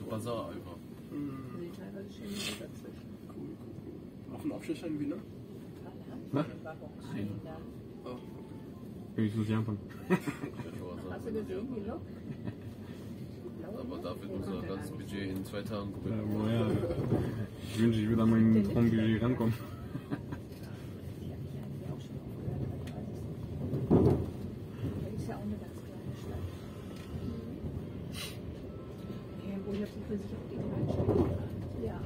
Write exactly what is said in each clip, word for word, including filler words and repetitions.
Bazar einfach. Mhm. Die teilweise stehen die dazwischen. Cool, cool, cool. Auf dem Abschlussschein wie, ne? Was? Oh. Ich muss Japan. Hast du gesehen, die Lok? Aber dafür unser ganzes Budget in zwei Tagen Ja, woher? Ich wünsche, ich würde an mein Traumbudget rankommen. Das ist ja auch eine ganz kleine Stadt. Ja, wo ich für sich auf die Kleinstadt. Ja.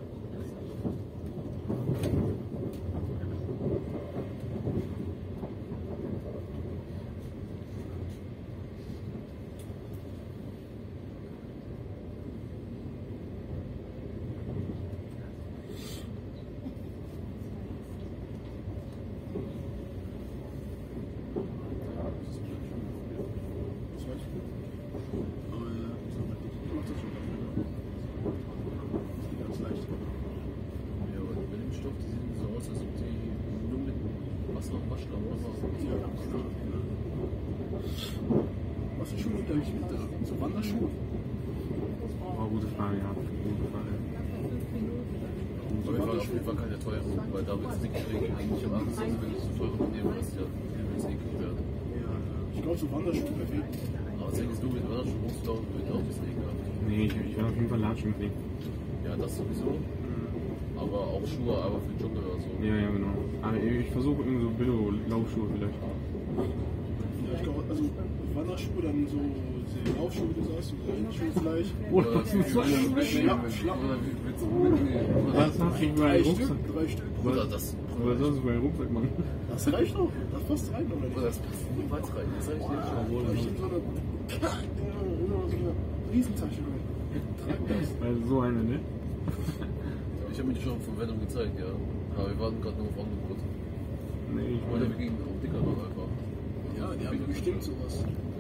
Was für Schuhe gibt eigentlich mit? So Wanderschuhe? Oh, gute Frage, ja. Gute Frage. Aber ich war auf jeden Fall keine teuren, weil da wird es nicht kriegen. Eigentlich am Abend, wenn ich so teure nehmen, ist ja übelst eklig werden. Ja, ich glaube so Wanderschuhe perfekt. Aber denkst du, mit Wanderschuhen rumzulaufen, wird auch ein bisschen ekelhaft. Nee, ich, ich werde auf jeden Fall Latschen mitnehmen. Ja, das sowieso. Aber auch Schuhe, aber für den Dschungel oder so. Ja, ja, genau. Aber ich versuche irgendwie so Billo-Laufschuhe vielleicht. Ja, ich glaube, also Wanderschuhe, dann so diese Laufschuhe, wie du sagst, so Schuhe vielleicht. Oder was ist so eine Schlapp, Schlapp. Oder wie willst du mitnehmen? Was hast du bei Drei einem Stück, Rucksack? drei Stück. Oder das. Was hast du bei einem Rucksack, Mann? Das reicht doch. Das passt rein, oder nicht? Oder das passt nicht weit rein. Das reicht jetzt schon. Da hab ich in so eine, immer so eine Riesentasche rein. Trag das. Also so eine, ne? Ich habe mir die schon von Venom gezeigt, ja. Aber wir warten gerade nur auf Angebot. Nee, ich Oder meine. wir gehen auf dicker noch einfach. Ja, die haben bestimmt sowas.